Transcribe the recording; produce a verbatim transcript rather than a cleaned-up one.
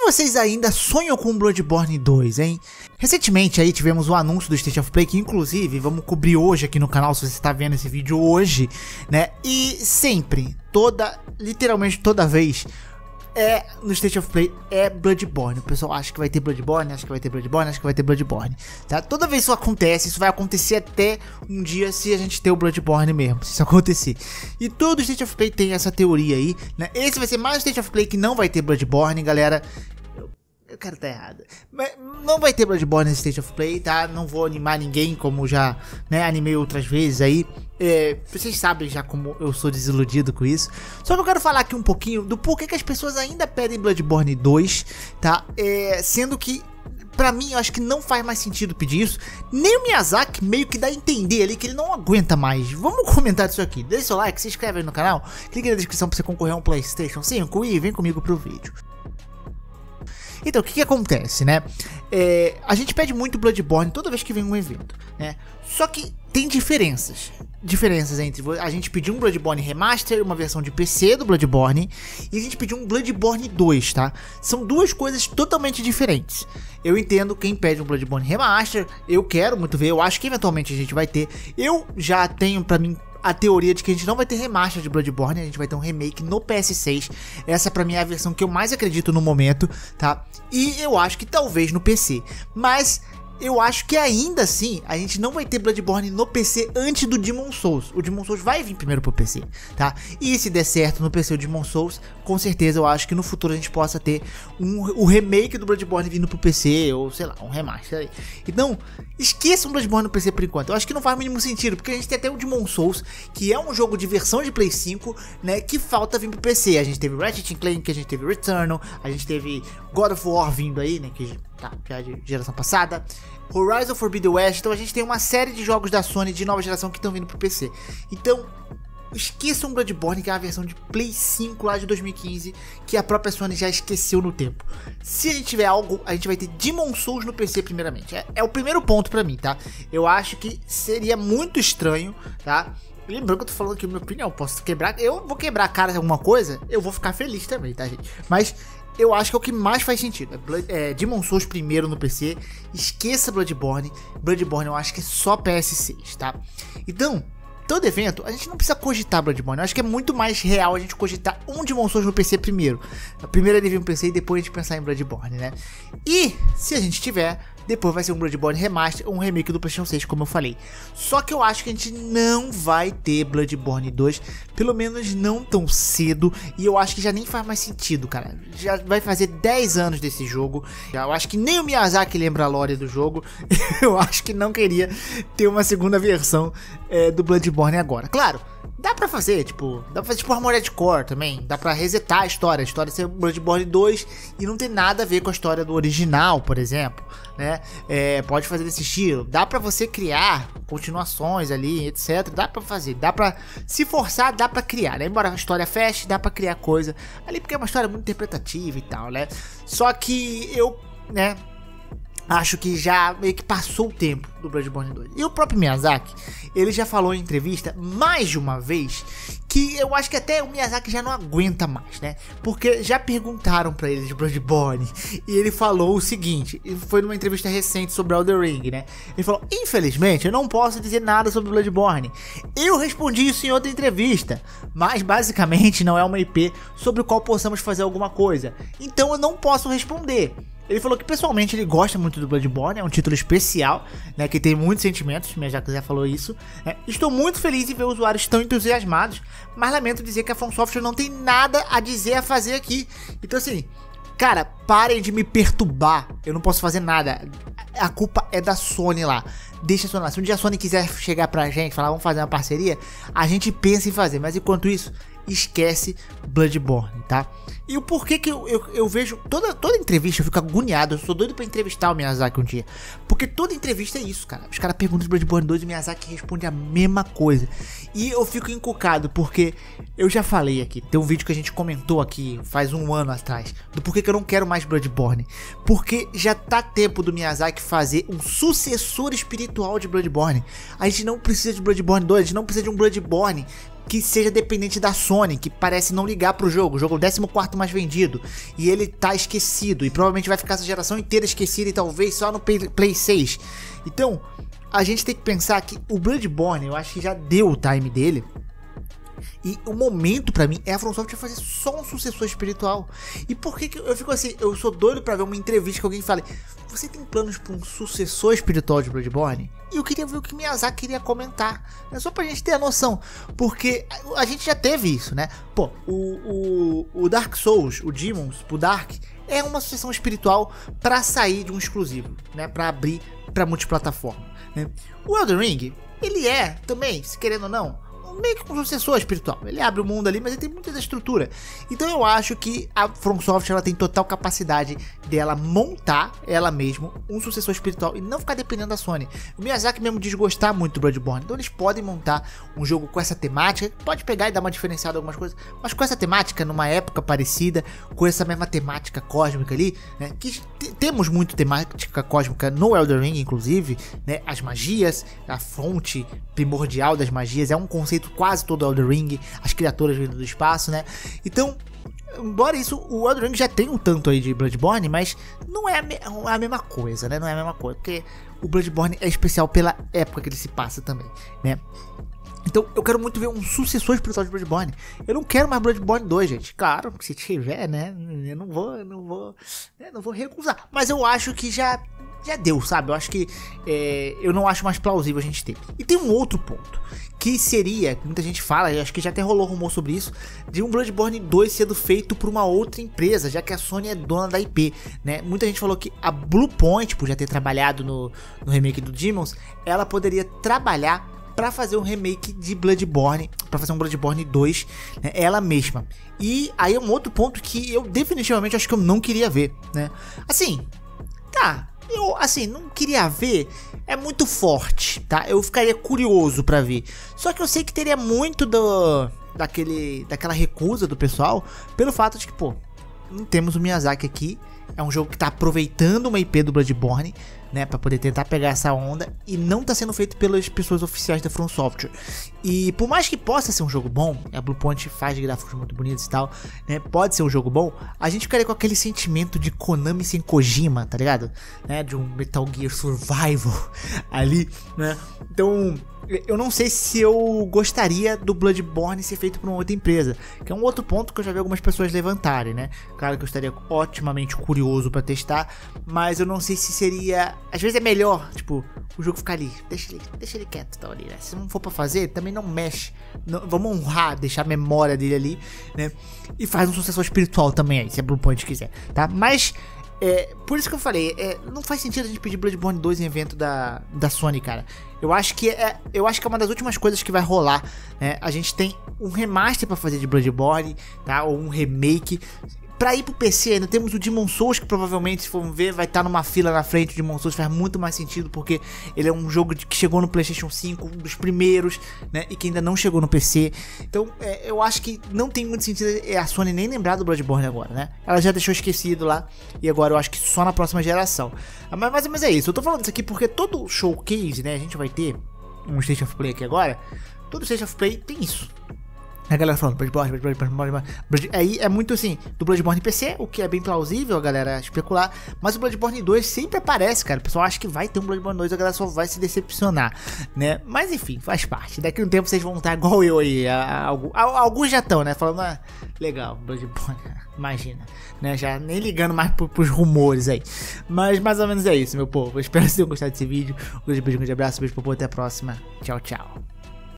vocês ainda sonham com Bloodborne dois, hein? Recentemente aí tivemos o anúncio do State of Play, que inclusive vamos cobrir hoje aqui no canal, se você está vendo esse vídeo hoje, né? E sempre, toda, literalmente toda vez, é, no State of Play é Bloodborne. O pessoal acha que vai ter Bloodborne, acha que vai ter Bloodborne, acha que vai ter Bloodborne, tá? Toda vez que isso acontece, isso vai acontecer até um dia se a gente ter o Bloodborne mesmo, se isso acontecer. E todo State of Play tem essa teoria aí, né? Esse vai ser mais um State of Play que não vai ter Bloodborne, galera. Eu quero estar errado, mas não vai ter Bloodborne nesse State of Play, tá? Não vou animar ninguém, como já, né, animei outras vezes aí. É, vocês sabem já como eu sou desiludido com isso. Só que eu quero falar aqui um pouquinho do porquê que as pessoas ainda pedem Bloodborne dois, tá? É, sendo que, pra mim, eu acho que não faz mais sentido pedir isso. Nem o Miyazaki meio que dá a entender ali que ele não aguenta mais. Vamos comentar disso aqui. Deixa seu like, se inscreve aí no canal, clique na descrição pra você concorrer a um PlayStation cinco e vem comigo pro vídeo. Então, o que que acontece, né? É, a gente pede muito Bloodborne toda vez que vem um evento, né? Só que tem diferenças. Diferenças entre a gente pedir um Bloodborne Remaster, uma versão de P C do Bloodborne, e a gente pedir um Bloodborne dois, tá? São duas coisas totalmente diferentes. Eu entendo quem pede um Bloodborne Remaster, eu quero muito ver, eu acho que eventualmente a gente vai ter. Eu já tenho pra mim a teoria de que a gente não vai ter remaster de Bloodborne, a gente vai ter um remake no P S seis. Essa pra mim é a versão que eu mais acredito no momento, tá? E eu acho que talvez no P C. Mas eu acho que ainda assim a gente não vai ter Bloodborne no P C antes do Demon Souls. O Demon Souls vai vir primeiro pro P C, tá? E se der certo no P C o Demon Souls, com certeza eu acho que no futuro a gente possa ter um, o remake do Bloodborne vindo pro P C, ou sei lá, um remaster aí. Então, esqueçam o Bloodborne no P C por enquanto. Eu acho que não faz o mínimo sentido, porque a gente tem até o Demon Souls, que é um jogo de versão de Play cinco, né, que falta vir pro P C. A gente teve Ratchet and Clank, a gente teve Returnal, a gente teve God of War vindo aí, né, que tá, já é de geração passada, Horizon Forbidden West. Então a gente tem uma série de jogos da Sony de nova geração que estão vindo pro P C. Então, esqueçam Bloodborne, que é a versão de Play cinco lá de dois mil e quinze, que a própria Sony já esqueceu no tempo. Se a gente tiver algo, a gente vai ter Demon Souls no P C primeiramente. É, é o primeiro ponto pra mim, tá? Eu acho que seria muito estranho, tá? Lembrando que eu tô falando aqui a minha opinião, posso quebrar, eu vou quebrar a cara de alguma coisa, eu vou ficar feliz também, tá, gente? Mas eu acho que é o que mais faz sentido. É, Blood, é Demon Souls primeiro no P C. Esqueça Bloodborne. Bloodborne eu acho que é só P S seis, tá? Então, todo evento, a gente não precisa cogitar Bloodborne. Eu acho que é muito mais real a gente cogitar um Demon Souls no P C primeiro. Primeiro ele vir no P C e depois a gente pensar em Bloodborne, né? E, se a gente tiver, depois vai ser um Bloodborne Remaster, um remake do PlayStation seis, como eu falei. Só que eu acho que a gente não vai ter Bloodborne dois, pelo menos não tão cedo. E eu acho que já nem faz mais sentido, cara. Já vai fazer dez anos desse jogo. Eu acho que nem o Miyazaki lembra a lore do jogo. Eu acho que não queria ter uma segunda versão é, do Bloodborne agora. Claro, dá pra fazer, tipo, dá pra fazer tipo Armored Core também. Dá pra resetar a história. A história ser Bloodborne dois e não tem nada a ver com a história do original, por exemplo, né? É, pode fazer desse estilo. Dá pra você criar continuações ali, etcétera. Dá pra fazer, dá pra se forçar, dá pra criar, né? Embora a história feche, dá pra criar coisa ali, porque é uma história muito interpretativa e tal, né? Só que eu, né, acho que já meio que passou o tempo do Bloodborne dois. E o próprio Miyazaki, ele já falou em entrevista mais de uma vez que eu acho que até o Miyazaki já não aguenta mais, né? Porque já perguntaram pra ele de Bloodborne e ele falou o seguinte, foi numa entrevista recente sobre Elden Ring, né? Ele falou: infelizmente eu não posso dizer nada sobre Bloodborne. Eu respondi isso em outra entrevista, mas basicamente não é uma I P sobre o qual possamos fazer alguma coisa, então eu não posso responder. Ele falou que pessoalmente ele gosta muito do Bloodborne, é um título especial, né, que tem muitos sentimentos, o Miyazaki já falou isso. Né? Estou muito feliz em ver usuários tão entusiasmados, mas lamento dizer que a From Software não tem nada a dizer a fazer aqui. Então assim, cara, parem de me perturbar, eu não posso fazer nada, a culpa é da Sony lá. Deixa a Sony lá, se um dia a Sony quiser chegar pra gente, falar vamos fazer uma parceria, a gente pensa em fazer, mas enquanto isso, esquece Bloodborne, tá? E o porquê que eu, eu, eu vejo toda, toda entrevista, eu fico agoniado, eu sou doido pra entrevistar o Miyazaki um dia, porque toda entrevista é isso, cara. Os caras perguntam de Bloodborne dois e o Miyazaki responde a mesma coisa. E eu fico encucado, porque eu já falei aqui, tem um vídeo que a gente comentou aqui faz um ano atrás, do porquê que eu não quero mais Bloodborne. Porque já tá tempo do Miyazaki fazer um sucessor espiritual de Bloodborne. A gente não precisa de Bloodborne dois, a gente não precisa de um Bloodborne que seja dependente da Sony, que parece não ligar pro jogo, o jogo é o décimo quarto mais vendido, e ele tá esquecido, e provavelmente vai ficar essa geração inteira esquecida, e talvez só no Play seis. Então, a gente tem que pensar que o Bloodborne, eu acho que já deu o time dele, e o momento pra mim é a From Software fazer só um sucessor espiritual. E por que que eu fico assim, eu sou doido pra ver uma entrevista que alguém fale: você tem planos pra um sucessor espiritual de Bloodborne? E eu queria ver o que Miyazaki queria comentar, é só pra gente ter a noção, porque a gente já teve isso, né? Pô, o, o, o Dark Souls, o Demons, o Dark, é uma sucessão espiritual pra sair de um exclusivo, né? Pra abrir pra multiplataforma, né? O Elden Ring, ele é também, se querendo ou não, meio que um sucessor espiritual. Ele abre o mundo ali, mas ele tem muita da estrutura. Então eu acho que a From Software, ela tem total capacidade dela montar ela mesma um sucessor espiritual e não ficar dependendo da Sony. O Miyazaki mesmo diz gostar muito do Bloodborne, então eles podem montar um jogo com essa temática, pode pegar e dar uma diferenciada em algumas coisas, mas com essa temática, numa época parecida, com essa mesma temática cósmica ali, né, que temos muito temática cósmica no Elden Ring, inclusive, né, as magias, a fonte primordial das magias, é um conceito quase todo Elden Ring, as criaturas vindo do espaço, né? Então, embora isso, o Elden Ring já tem um tanto aí de Bloodborne, mas não é a, me a mesma coisa, né? Não é a mesma coisa, porque o Bloodborne é especial pela época que ele se passa também, né? Então, eu quero muito ver um sucessor espiritual de Bloodborne. Eu não quero mais Bloodborne dois, gente. Claro, se tiver, né? Eu não vou, eu não vou, eu não vou recusar. Mas eu acho que já, já deu, sabe? Eu acho que é, eu não acho mais plausível a gente ter. E tem um outro ponto, que seria, que muita gente fala, e acho que já até rolou rumor sobre isso, de um Bloodborne dois sendo feito por uma outra empresa, já que a Sony é dona da I P, né? Muita gente falou que a Bluepoint, por já ter trabalhado no, no remake do Demons, ela poderia trabalhar pra fazer um remake de Bloodborne, pra fazer um Bloodborne dois, né, ela mesma. E aí é um outro ponto que eu definitivamente acho que eu não queria ver, né? Assim, tá, eu assim, não queria ver, é muito forte, tá? Eu ficaria curioso pra ver. Só que eu sei que teria muito do, daquele, daquela recusa do pessoal, pelo fato de que, pô, não temos o Miyazaki aqui. É um jogo que tá aproveitando uma I P do Bloodborne, né, pra poder tentar pegar essa onda, e não tá sendo feito pelas pessoas oficiais da From Software. E por mais que possa ser um jogo bom, a Bluepoint faz gráficos muito bonitos e tal, né, pode ser um jogo bom, a gente ficaria com aquele sentimento de Konami sem Kojima, tá ligado? Né, de um Metal Gear Survival ali, né? Então, eu não sei se eu gostaria do Bloodborne ser feito por uma outra empresa, que é um outro ponto que eu já vi algumas pessoas levantarem, né? Claro que eu estaria otimamente curioso pra testar, mas eu não sei se seria... Às vezes é melhor, tipo, o jogo ficar ali, deixa ele, deixa ele quieto, tá ali, né? Se não for pra fazer, também não mexe, não, vamos honrar, deixar a memória dele ali, né? E faz um sucessor espiritual também aí, se a Bluepoint quiser, tá? Mas... É, por isso que eu falei, é, não faz sentido a gente pedir Bloodborne dois em evento da, da Sony, cara. Eu acho que é, eu acho que é uma das últimas coisas que vai rolar, né? A gente tem um remaster pra fazer de Bloodborne, tá? Ou um remake. Pra ir pro P C ainda temos o Demon Souls, que provavelmente, se formos ver, vai estar numa fila na frente. O Demon Souls faz muito mais sentido, porque ele é um jogo que chegou no PlayStation cinco, um dos primeiros, né, e que ainda não chegou no P C. Então, é, eu acho que não tem muito sentido a Sony nem lembrar do Bloodborne agora, né? Ela já deixou esquecido lá, e agora eu acho que só na próxima geração. Mas, mas, mas é isso, eu tô falando isso aqui porque todo showcase, né, a gente vai ter um State of Play aqui agora. Todo State of Play tem isso. A galera falando Bloodborne, Bloodborne, Bloodborne, Bloodborne. Aí é muito assim, do Bloodborne P C, o que é bem plausível a galera especular. Mas o Bloodborne dois sempre aparece, cara. O pessoal acha que vai ter um Bloodborne dois, a galera só vai se decepcionar, né? Mas enfim, faz parte. Daqui a um tempo vocês vão estar igual eu aí. A, a, a, alguns já estão, né? Falando, ah, legal, Bloodborne, imagina, né? Já nem ligando mais pro, pros rumores aí. Mas mais ou menos é isso, meu povo. Eu espero que vocês tenham gostado desse vídeo. Um grande beijo, um grande abraço, beijo pro povo, até a próxima. Tchau, tchau.